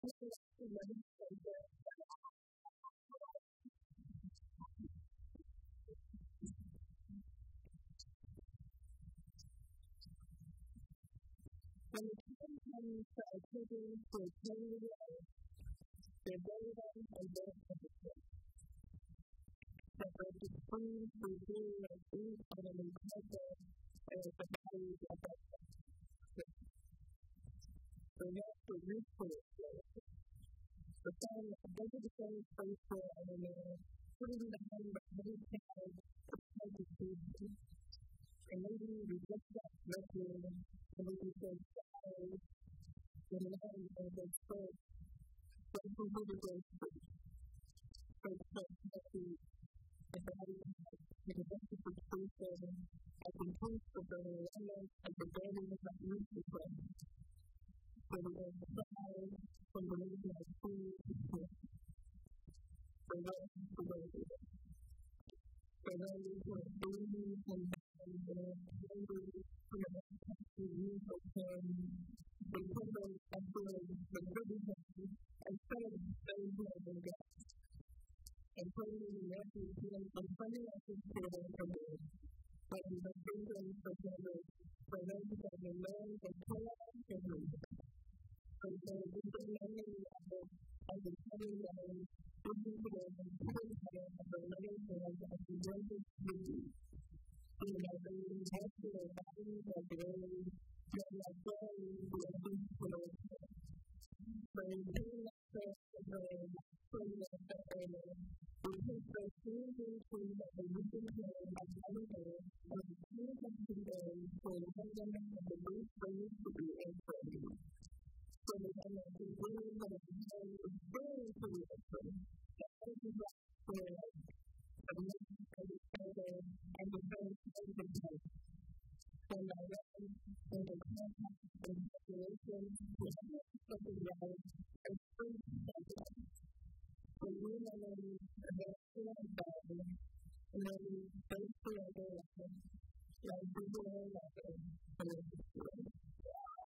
When the time comes for our children to attend the Lord, their very own and their purposes. That they should please review and eat and encounter as the bodies of that person. So that's the useful experience. The son goes to the same place for a man, putting the hand of his child to try to feed him. And maybe we just got looking and we say, sorry, and then they say, first, but who really goes first? First, the body of the best of the person, I can taste the burning lemon and the burning of my meat to play. So we go to the fire, from the living of food to cook. So that's the way we do it. So then we put babies and babies who are to use the term, they put them up there, the living and say they will be God. And putting in the message and funding us to them from there. But we have been them for them, for them to have the land and Torah and read. So we can learn as a study and looking to them and putting them as a learning and as we learn to read. We have been invested in values and values that we are very important to us. So in doing that first of all, putting that first we take those things into that we listen to and other day, and we feel that today for the pandemic and the new ways to be answered. So the pandemic is really going to be very interesting. That is what we're and we have to further and the very positive. And I reckon in the context of the population, we have to be right and free to we really need a very clear body, and then we face the other weapon, like the world weapon, and it's